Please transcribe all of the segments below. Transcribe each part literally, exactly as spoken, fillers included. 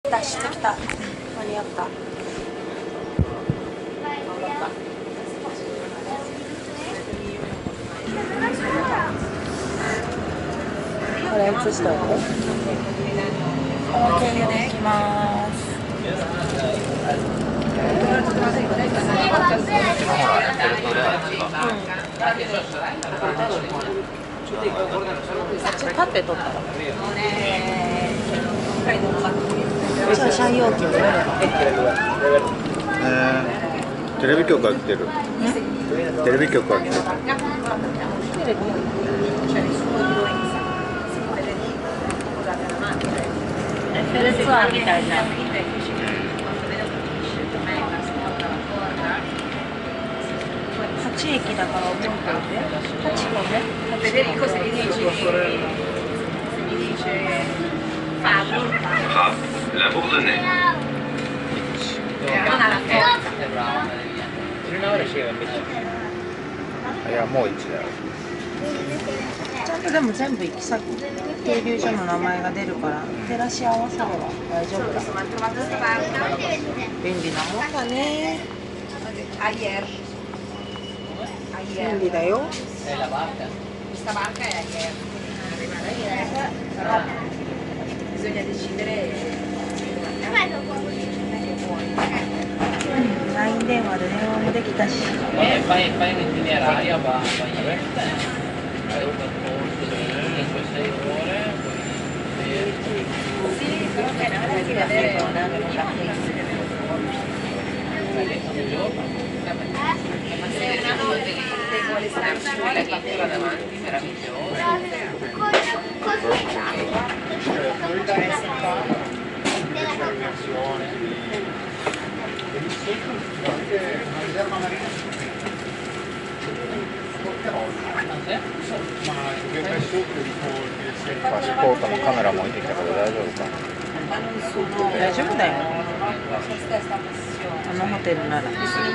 脱出きた。間に合った。これ映しといて。この経由で行きます。ちょっと立って撮ったら。じゃあシャン容器に入れれば。 えー、テレビ局が来てる。テレビ局が来てる。 テレビ。エッフェルツアーみたいな。はち駅だから覚えておいて。はち個ね。Federico se mi dici se mi dice Fabio La Bourdonnais. non ha la forza. いや、もう一だよ。 ちゃんとでも全部行き先停留所の名前が出るから照らし合わせれば大丈夫だ。便利なもんだね。便利だよ。ライン 電話で電話もできたし。 パスポートもカメラも置いてきたから大丈夫か。 大丈夫だよ。あのホテルなら。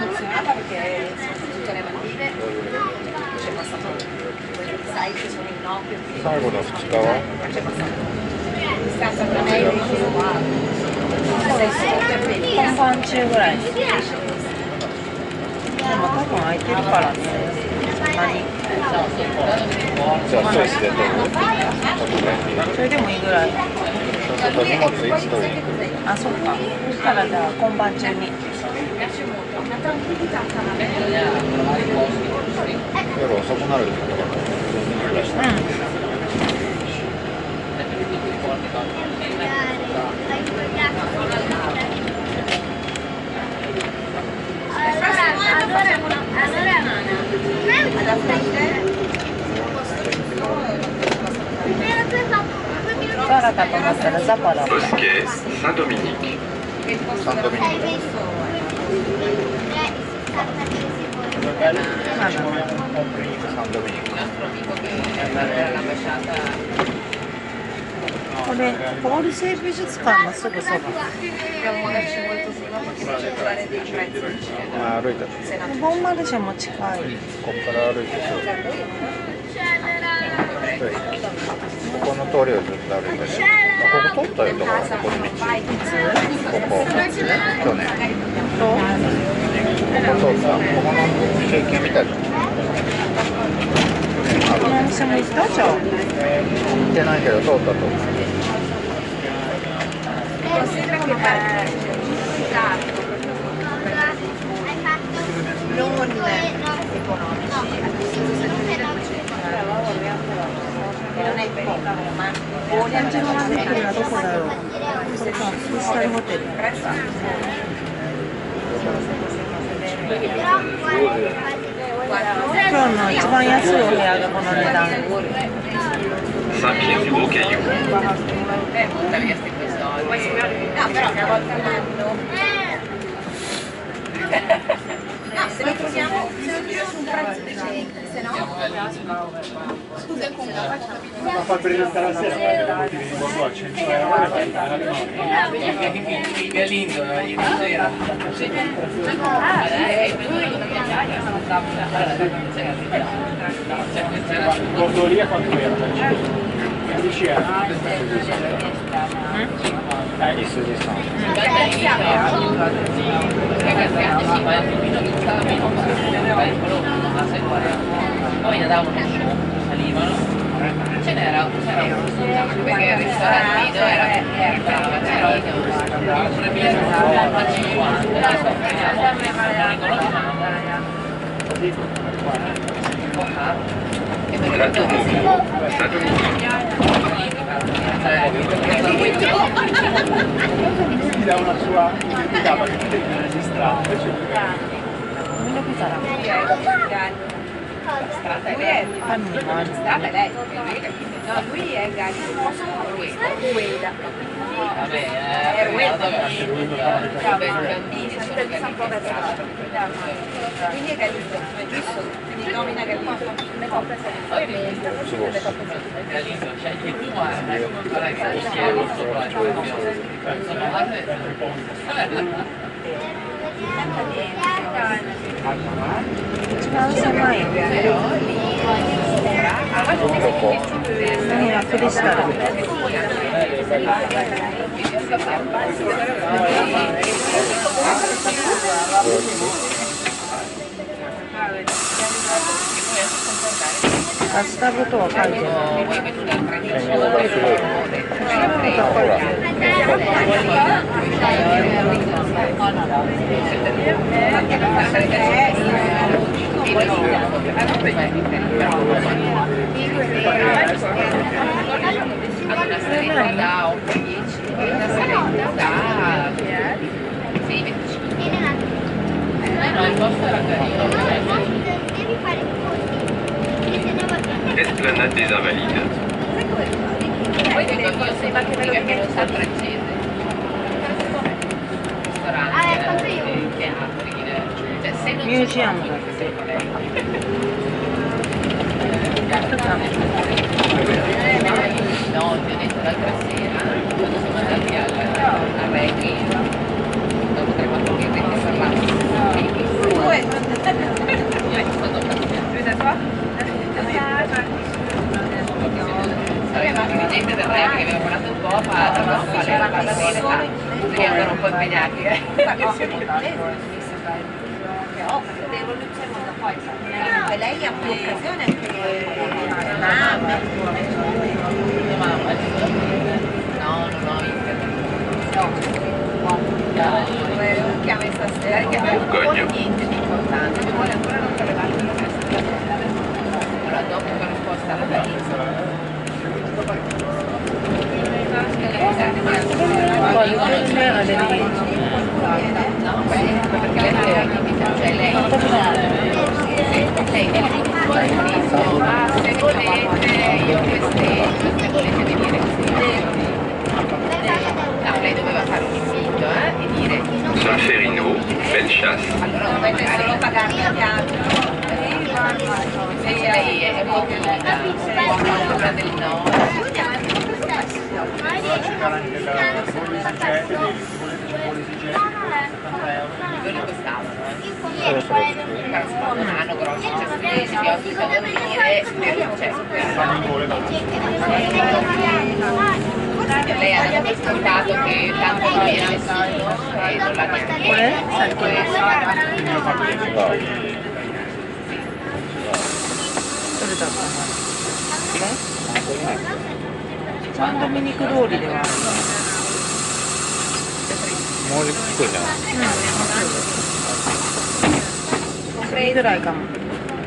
最後のふつかは本番中ぐらい。でも多分空いてるからね。そんなに。 じゃあスイスで撮る。 それでもいいぐらい。 そうすると荷物いつ取りに来る？ あ、そっか。そしたらじゃあ今晩中に。 夜遅くなるってことかな。 うん。ザラかと思ったらザパだ。 Bosquet, Saint-Dominique. サンドミニクだ。サンドミニク。 これポールセー美術館のすぐそば。 まあ歩いたと。 ボンマルシェも近い。 ここから歩いてそう。ここの通りをずっと歩いてね。あ、ここ通ったよとか、この道。ここ。去年。ここ通った。ここの経験見たじゃん。 このお店も行ったじゃん。 行ってないけど通ったと思う。 オレンジのマネキンはどこだろう。これか、クリスタルホテル。今日の一番安いお部屋がこの値段。 Saint-Pierre-du-Haut-Caillou. No, se lo troviamo, se lo troviamo su un prezzo decente, se no... Scusa, come la facciamo? Ma fa per restare la sera, ti vengo qua a cento euro e fai la Che lindo, gli era. porto lì a quanto era? dieci euro. いすじさん。 poi ne davano su, salivano, ce n'era perché il ristorantino era c'era un millecinquanta adesso prendiamo non riconosciamo Saint-Domingue. Saint-Domingue. Gli dà una sua identità perché non è registrato. Lui è strada lei. No, lui è Galileo. Rueda. vabbè È eh, Rueda. vabbè, i bambini sono Sarebbe San Proverzano. Quindi è Galileo, è giusto? Quindi nomina Galileo. Le coppe poi vedi Galindo scegli tu ma guarda che si è molto bravo insomma guarda 一番狭いね。何がクリスタル。バスタブとは書いてない。 ほ una stretta da otto dieci una stretta da sei venticinque eh no il posto era carino Devi fare i conti. Esplanade des Invalides. poi dico io sembra che perché non sta francese ristorante teatri cioè se non Museum. no, ti ho detto l'altra sera quando siamo andati al, al Reggae dopo tre quattro birre che parlavamo io sono sarebbe gente del Reggae che aveva parlato un po' ma non fare la bella bene perché erano un po' impegnati eh lei ha più occasione anche mamma no no no chiama stasera che Bourgogne. niente di importante mi vuole ancora non prelevare il resto allora dopo la risposta alla Galileo poi il me alle dieci. no perché lei è cioè lei lei è l'unico scritto ah se volete io festeggio se volete venire no lei doveva fare un invito eh e dire Solferino, belle chasse. allora dovete solo pagarmi a viaggio invece lei è molto unita può paura del no quelli costavano non hanno grossi cioè si ospitano a venire cioè lei ha dato per scontato che tanto non viene nessuno e non l'ha neanche それだったサンドミニク通りではあるもうちょっとじゃん。 それぐらいかもも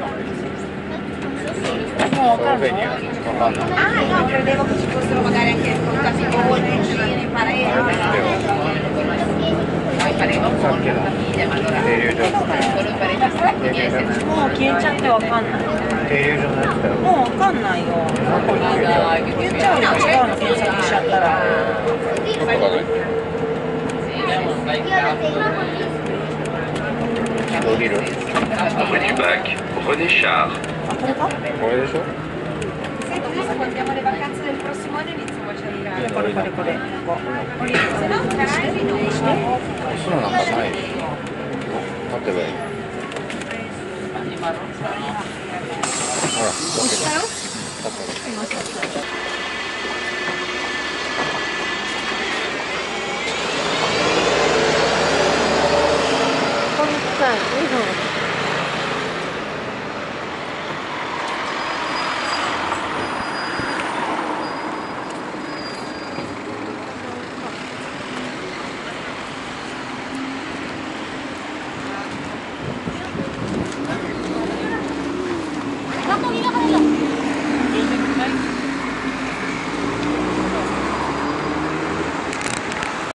う分かんないわかんない。 Ah, no, credevo che ci fossero magari anche contatti con vicini, parenti. poi faremo un po' una famiglia ma allora solo i parenti stretti miei senza もう消えちゃってわかんない。 停留所のやつだよ。 もうわかんないよ。どこに言っちゃうよ。違うの検索しちゃったら。 どこだろう。 降りる。 Rue du Bac, René Char. あ、これか？ これでしょ。 Senti, quando andiamo alle vacanze del prossimo anno iniziamo a cercare. これこれこれここ。Se no, Caraibi nonして。 そうなんかない。待てばいい。ほら、だけど。 六本木が晴れだ。